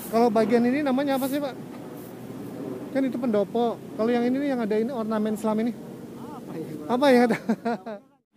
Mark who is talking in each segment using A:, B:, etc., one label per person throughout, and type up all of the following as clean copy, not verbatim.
A: Kalau bagian ini namanya apa sih, Pak? Kan itu pendopo. Kalau yang ini nih, yang ada ini ornamen Islam ini.
B: Apa ya kurang
A: Apa yang
B: tahu.
A: ada?
B: Namanya kan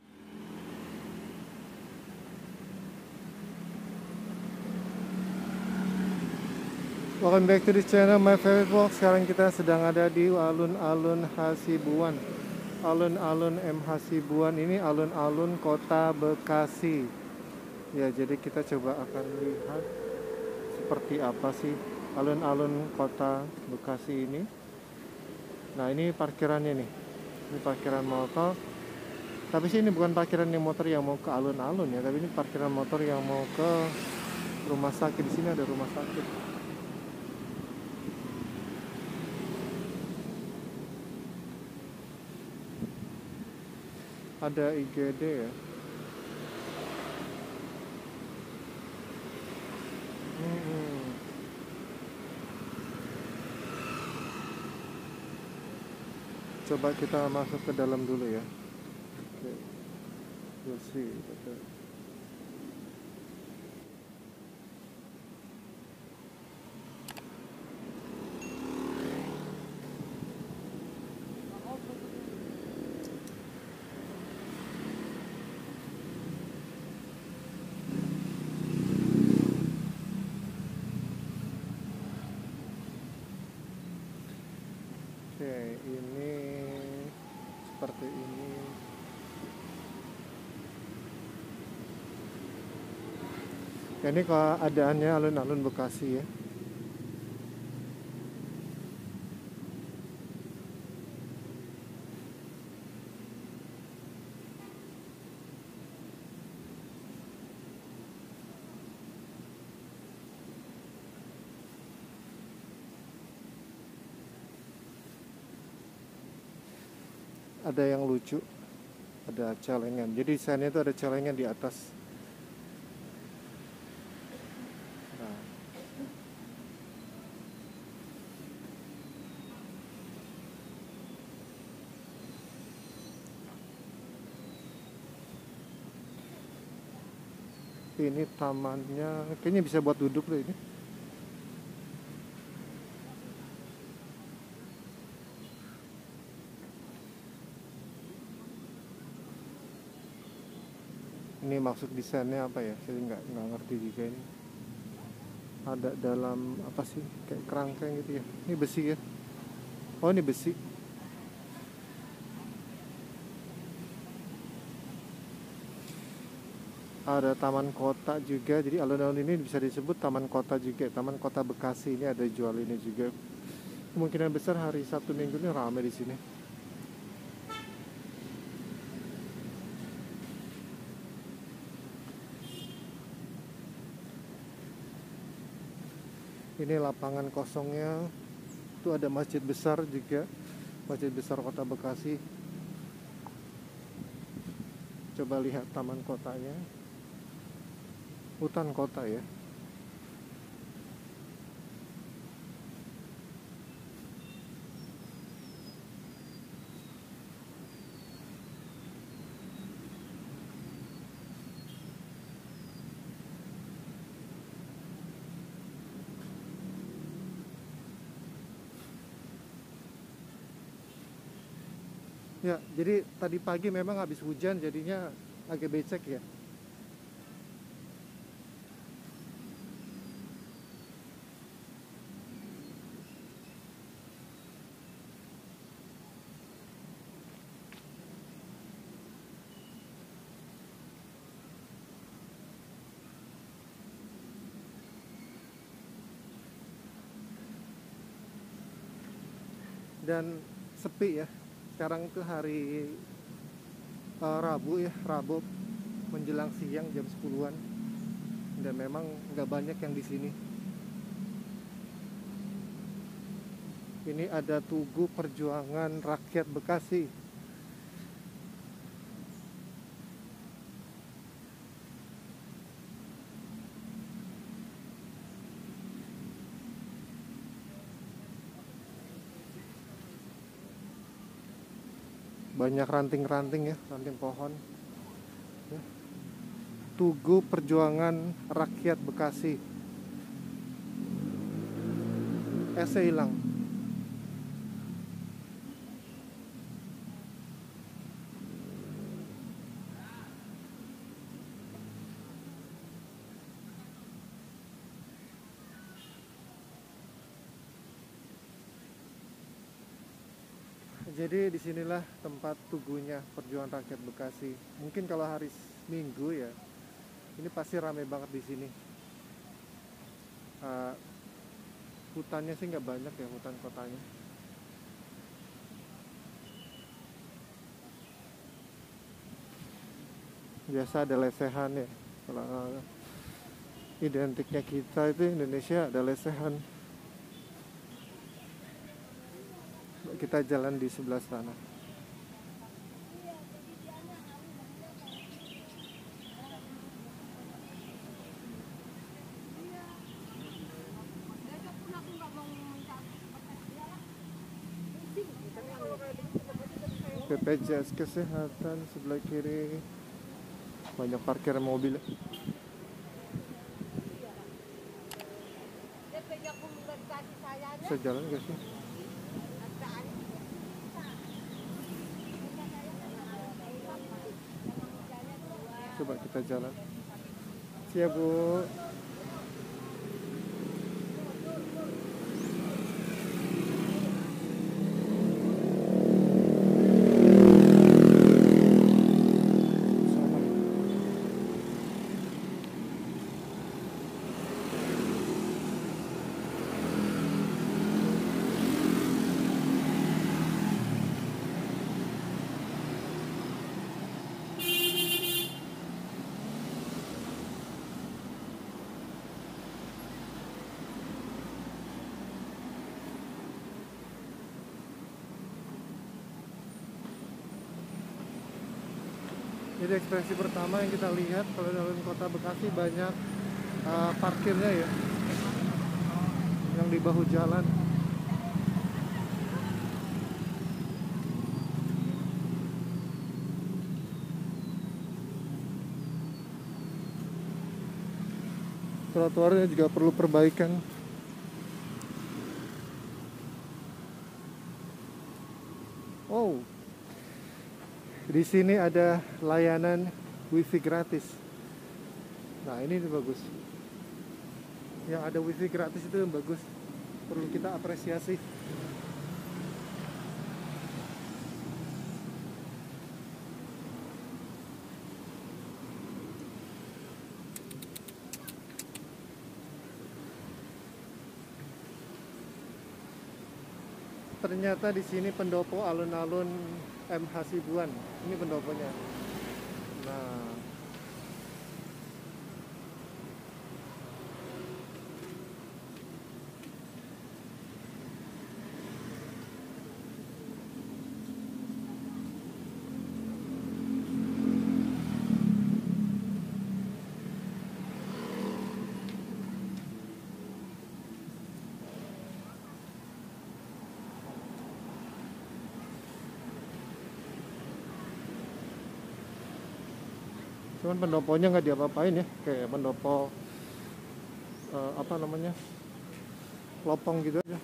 A: Welcome back to the channel My Favorite Walk. Sekarang kita sedang ada di alun-alun Hasibuan. Alun-alun M Hasibuan ini alun-alun kota Bekasi. Ya, jadi kita coba akan lihat seperti apa sih alun-alun kota Bekasi ini. Nah, ini parkirannya nih. Ini parkiran motor. Tapi sih ini bukan parkiran yang motor yang mau ke alun-alun ya, tapi ini parkiran motor yang mau ke rumah sakit. Di sini ada rumah sakit. Ada IGD ya. Hmm. Coba kita masuk ke dalam dulu ya. Oke, we'll see. Oke, ini seperti ini. Ya, ini keadaannya alun-alun Bekasi ya. Ada yang lucu, ada celengan. Jadi desainnya itu ada celengan di atas. Nah, ini tamannya, kayaknya bisa buat duduk deh ini. Ini maksud desainnya apa ya? Saya nggak ngerti juga ini. Ada dalam apa sih? Kayak kerangkeng gitu ya. Ini besi ya? Oh, ini besi. Ada taman kota juga. Jadi alun-alun ini bisa disebut taman kota juga. Taman kota Bekasi ini ada jual ini juga. Kemungkinan besar hari Sabtu Minggu ini ramai di sini. Ini lapangan kosongnya. Itu ada masjid besar juga. Masjid besar kota Bekasi. Coba lihat taman kotanya. Hutan kota ya. Ya, jadi tadi pagi memang habis hujan jadinya agak becek ya. Dan sepi ya. Sekarang itu hari Rabu ya, Rabu menjelang siang jam 10-an. Dan memang nggak banyak yang di sini. Ini ada Tugu Perjuangan Rakyat Bekasi. Banyak ranting-ranting ya, ranting pohon. Ya. Tugu Perjuangan Rakyat Bekasi. esnya hilang. Jadi disinilah tempat tugunya perjuangan rakyat Bekasi. Mungkin kalau hari Minggu ya, ini pasti ramai banget di sini. Uh, Hutannya sih nggak banyak ya, hutan kotanya. Biasa ada lesehan ya. Kalau identiknya kita itu Indonesia ada lesehan. Kita jalan di sebelah sana. BPJS Kesehatan sebelah kiri, banyak parkir mobil. Bisa jalan gak sih? Coba kita jalan. Siap Bu. Jadi ekspresi pertama yang kita lihat kalau dalam kota Bekasi banyak parkirnya ya, yang di bahu jalan. Trotoarnya juga perlu perbaikan. Oh, di sini ada layanan wifi gratis. Nah ini bagus. Yang ada wifi gratis itu yang bagus. Perlu kita apresiasi. Ternyata di sini pendopo alun-alun M Hasibuan. Ini pendoponya. Nah, cuman pendoponya nggak diapa-apain ya, kayak pendopo apa namanya, lopong gitu aja.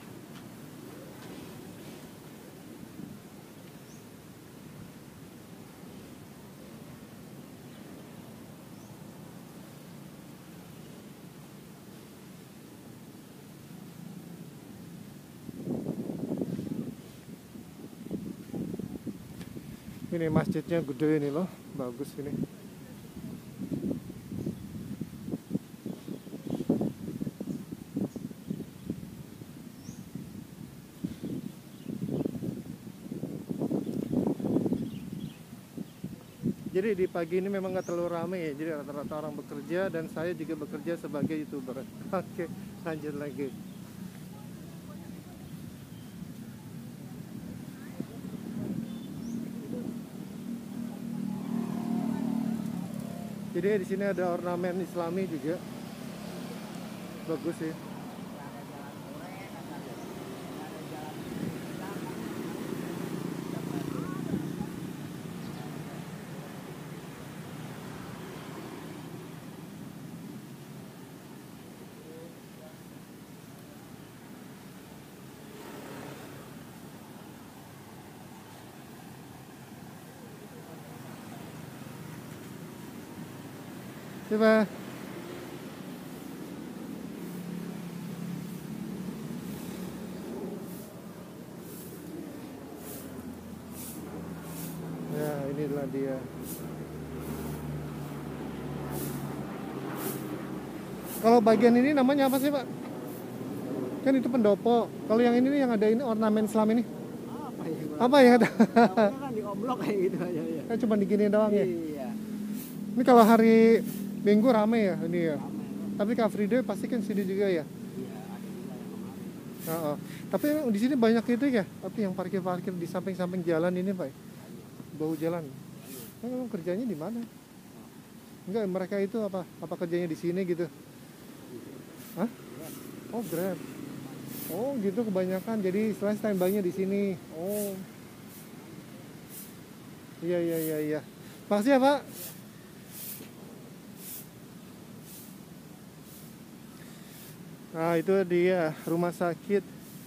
A: Ini masjidnya gede ini loh, bagus ini. Jadi di pagi ini memang nggak terlalu ramai ya, jadi rata-rata orang bekerja dan saya juga bekerja sebagai YouTuber. Oke, lanjut lagi. Jadi di sini ada ornamen Islami juga, bagus sih. Coba. Ya, inilah dia. Kalau bagian ini namanya apa sih, Pak? Kan itu pendopo. Kalau yang ini nih, yang ada ini ornamen Islam ini.
B: Apa ya?
A: Apa yang ada?
B: Namanya kan dioblok kayak gitu aja ya.
A: Kan cuma digini doang ya.
B: Iya.
A: Ini kalau hari Minggu rame ya ini ya.
B: Ramai.
A: Tapi Car Free Day pasti kan sini juga ya.
B: Iya, ada juga yang kemarin.
A: Heeh. Tapi emang di sini banyak itu ya. Tapi yang parkir-parkir di samping-samping jalan ini, Pak. Bahu jalan. Emang kerjanya di mana? Enggak, mereka itu apa? Apa kerjanya di sini gitu? Hah? Oh, Grab. Oh, gitu kebanyakan. Jadi istilahnya standby-nya di sini. Oh. Iya, iya, iya, iya. Makasih ya, Pak. Nah, itu dia rumah sakit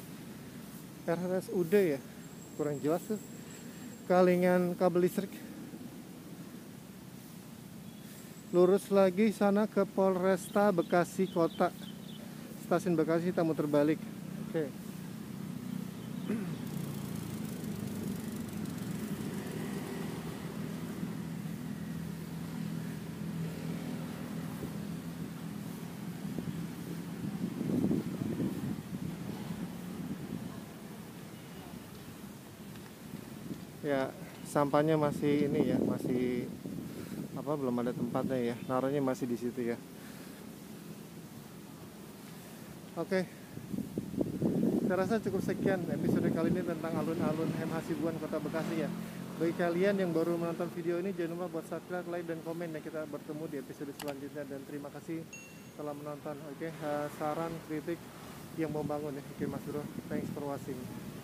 A: RSUD ya. Kurang jelas tuh. Kalingan kabel listrik. Lurus lagi sana ke Polresta Bekasi Kota. Stasiun Bekasi, kita muter balik. Oke. Ya, sampahnya masih ini ya, masih apa, belum ada tempatnya ya. Naruhnya masih di situ ya. Oke. Saya rasa cukup sekian episode kali ini tentang alun-alun M Hasibuan Kota Bekasi ya. Bagi kalian yang baru menonton video ini, jangan lupa buat subscribe, like, dan komen ya. Kita bertemu di episode selanjutnya, dan terima kasih telah menonton. Oke, saran, kritik yang membangun ya. Oke, Mas Bro, thanks for watching.